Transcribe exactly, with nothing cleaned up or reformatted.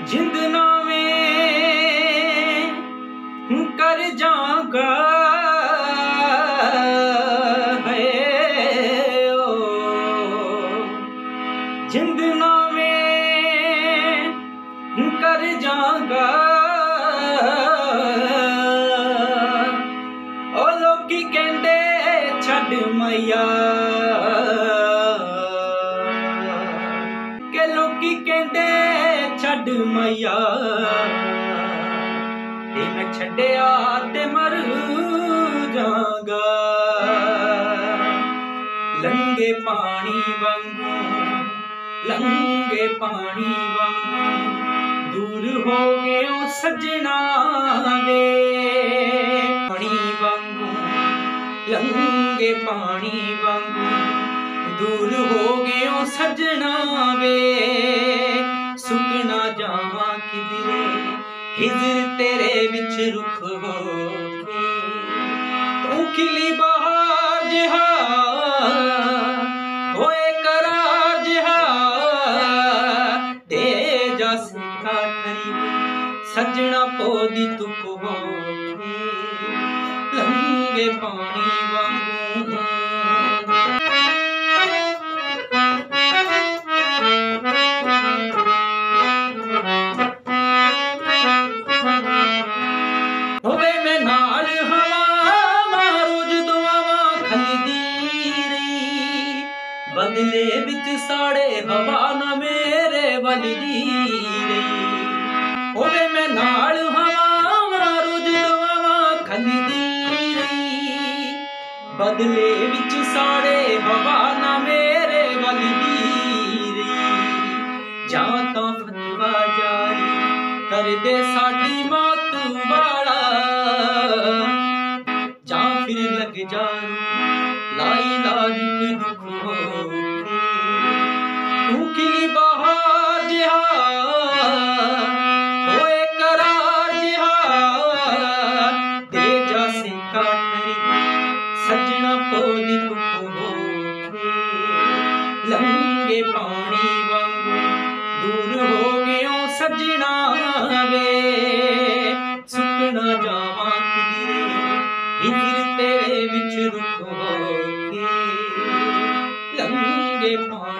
जिंद नावे कर जागा है ओ जिंद नावे कर जागा ओ लोकी कहंदे छड़ मैया के लोकी कहंदे छड़ मैया ते मैं छड्डिया ते मर जागा लंगे पानी वांगू लंगे पानी वांगू दूर हो गए ओ सजना वे पानी वांगू लंगे पानी वांगू दूर हो गए ओ सजना वे सुकना जावा किधरे हिजर तेरे विच रुख हो तू खिली बहार जिहा होए करार जिहा दे जा सिखा ठरी सजना पोदी तुप हो लंगे पानी वांगू होवे मैं नाल हवा रोज दुआवा खलदी रही बदले विच साड़े हवा ना मेरे वलदी रही होवे मैं नाल हवा रोज दुआवा खलदी रही बदले विच साड़े हवा ना मेरे वलदी रही जां तां फतवा जारी कर दे साडी मौत वाला जा फिर लग जा लाई लाजुक दुख हो तू खिली बहार जिहा होए करार जिहा दे जा सिका ठरी सजना पोदी तुप हो लंगे पानी वांगू दूर हो गयो सजना वे सुकना जावा किधरे हिजर तेरे विच रुख हो के लंगे पानी